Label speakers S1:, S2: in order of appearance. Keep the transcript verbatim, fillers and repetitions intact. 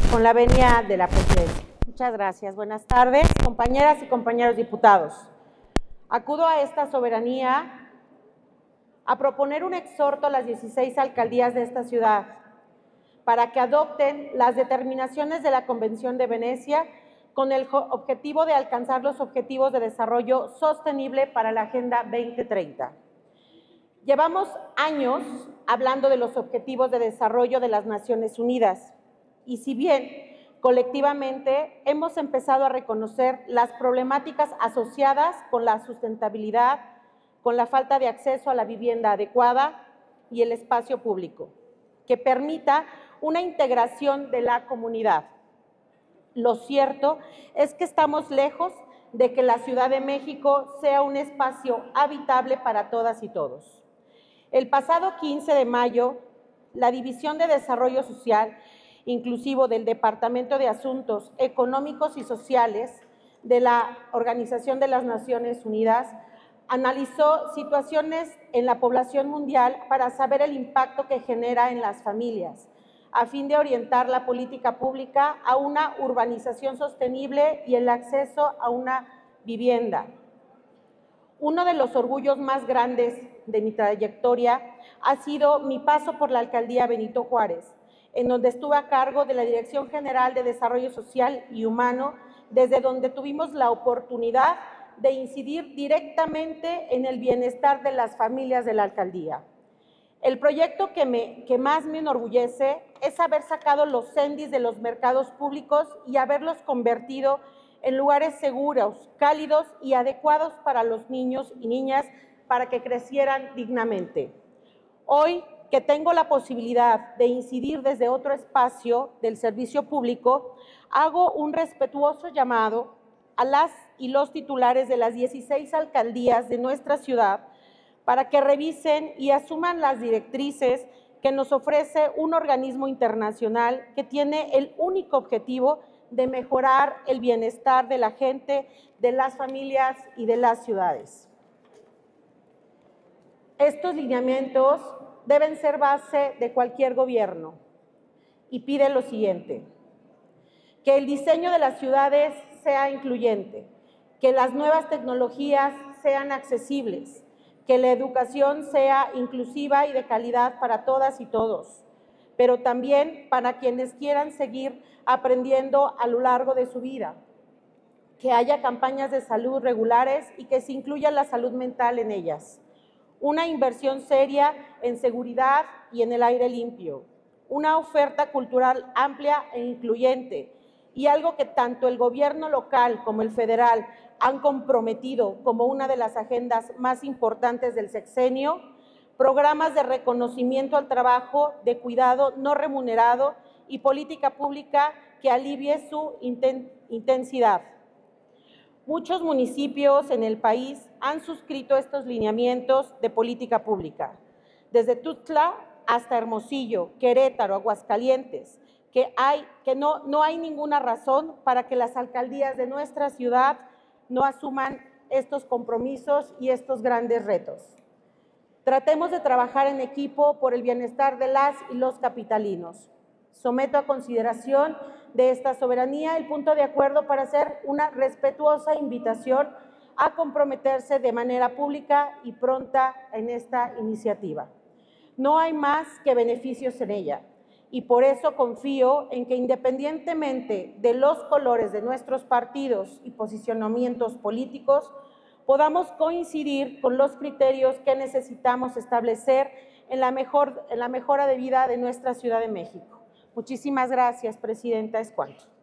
S1: con la venia de la presidencia. Muchas gracias. Buenas tardes, compañeras y compañeros diputados. Acudo a esta soberanía a proponer un exhorto a las dieciséis alcaldías de esta ciudad para que adopten las determinaciones de la Convención de Venecia con el objetivo de alcanzar los objetivos de desarrollo sostenible para la Agenda veinte treinta. Llevamos años hablando de los objetivos de desarrollo de las Naciones Unidas y si bien colectivamente hemos empezado a reconocer las problemáticas asociadas con la sustentabilidad, con la falta de acceso a la vivienda adecuada y el espacio público, que permita una integración de la comunidad. Lo cierto es que estamos lejos de que la Ciudad de México sea un espacio habitable para todas y todos. El pasado quince de mayo, la División de Desarrollo Social Inclusivo del Departamento de Asuntos Económicos y Sociales de la Organización de las Naciones Unidas analizó situaciones en la población mundial para saber el impacto que genera en las familias, a fin de orientar la política pública a una urbanización sostenible y el acceso a una vivienda. Uno de los orgullos más grandes de mi trayectoria ha sido mi paso por la alcaldía Benito Juárez, en donde estuve a cargo de la Dirección General de Desarrollo Social y Humano, desde donde tuvimos la oportunidad de incidir directamente en el bienestar de las familias de la alcaldía. El proyecto que, me, que más me enorgullece es haber sacado los sendis de los mercados públicos y haberlos convertido en lugares seguros, cálidos y adecuados para los niños y niñas para que crecieran dignamente. Hoy que tengo la posibilidad de incidir desde otro espacio del servicio público, hago un respetuoso llamado a las y los titulares de las dieciséis alcaldías de nuestra ciudad para que revisen y asuman las directrices que nos ofrece un organismo internacional que tiene el único objetivo de mejorar el bienestar de la gente, de las familias y de las ciudades. Estos lineamientos deben ser base de cualquier gobierno y pide lo siguiente: que el diseño de las ciudades sea incluyente, que las nuevas tecnologías sean accesibles, que la educación sea inclusiva y de calidad para todas y todos, pero también para quienes quieran seguir aprendiendo a lo largo de su vida, que haya campañas de salud regulares y que se incluya la salud mental en ellas, una inversión seria en seguridad y en el aire limpio, una oferta cultural amplia e incluyente y algo que tanto el gobierno local como el federal han comprometido como una de las agendas más importantes del sexenio, programas de reconocimiento al trabajo de cuidado no remunerado y política pública que alivie su intensidad. Muchos municipios en el país han suscrito estos lineamientos de política pública, desde Tuxtla hasta Hermosillo, Querétaro, Aguascalientes, que, hay, que no, no hay ninguna razón para que las alcaldías de nuestra ciudad no asuman estos compromisos y estos grandes retos. Tratemos de trabajar en equipo por el bienestar de las y los capitalinos. Someto a consideración de esta soberanía el punto de acuerdo para hacer una respetuosa invitación a comprometerse de manera pública y pronta en esta iniciativa. No hay más que beneficios en ella y por eso confío en que independientemente de los colores de nuestros partidos y posicionamientos políticos, podamos coincidir con los criterios que necesitamos establecer en la, mejor, en la mejora de vida de nuestra Ciudad de México. Muchísimas gracias, Presidenta. Es cuanto.